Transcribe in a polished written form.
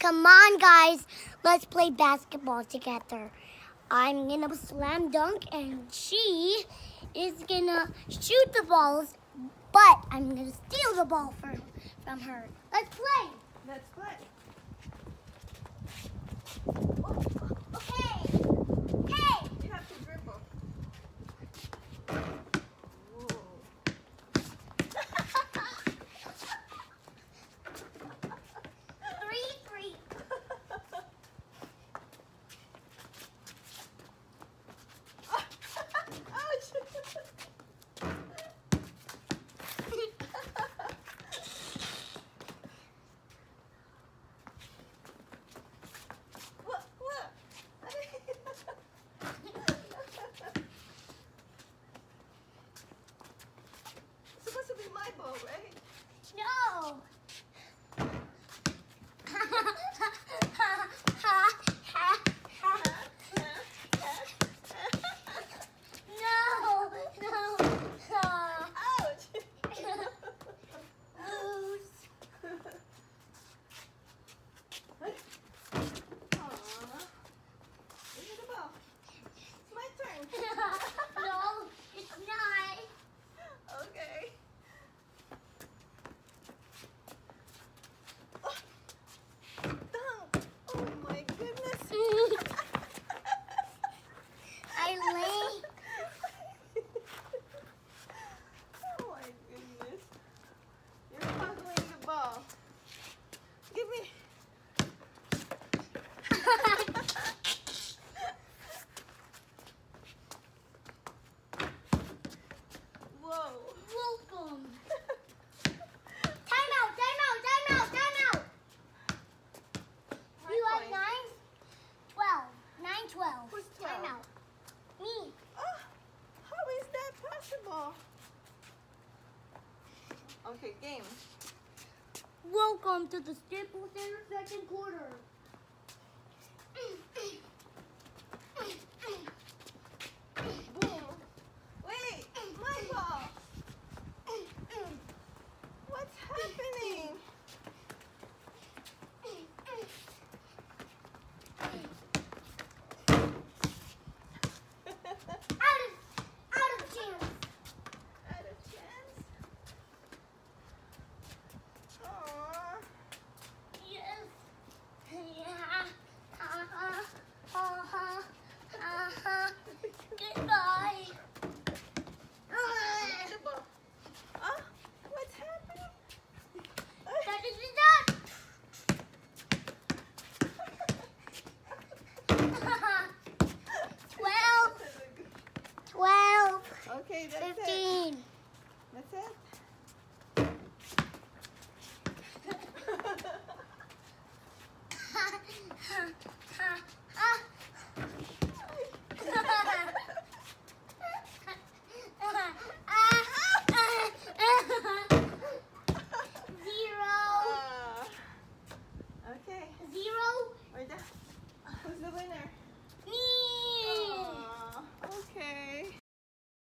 come on, guys. Let's play basketball together. I'm gonna slam dunk, and she is gonna shoot the balls, but I'm gonna steal the ball from her. Let's play. Let's play. Okay. Hey. You have to dribble. Whoa. 3-3. Ouch. What? It's supposed to be my ball, right? No. Ouch. Lose. Aw. Give me the ball. It's my turn. No, it's not. Okay. Dunk. Oh my goodness. I lay. Oh my goodness. You're fumbling the ball. Give me. Whoa. Welcome. Time out. You My have point. 9, 12. 9, 12. Who's Time 12? out. Me. Oh, how is that possible? Okay, game. Welcome to the Staples Center second quarter. Boom. Wait, my ball. What's happening? Out of chance. Out of chance. Aww. Yes. Yeah. Goodbye. Give me the ball. Ah, what's happening? That is done. 12, Okay, that's it. 15. That's it.